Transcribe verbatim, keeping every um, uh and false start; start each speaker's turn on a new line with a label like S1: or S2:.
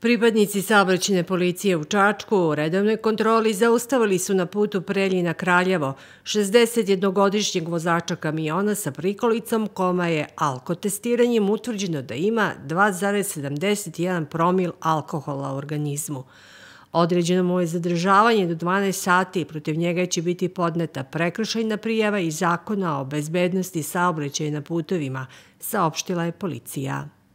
S1: Pripadnici saobraćajne policije u Čačku u redovnoj kontroli zaustavili su na putu Preljina-Kraljevo šezdesetjednogodišnjeg vozača kamiona sa prikolicom kome je alkotestiranjem utvrđeno da ima dva zarez sedamdeset jedan promil alkohola u organizmu. Određeno mu je zadržavanje do dvanaest sati i protiv njega će biti podneta prekršajna prijava iz Zakona o bezbednosti saobraćaja na putovima, saopštila je policija.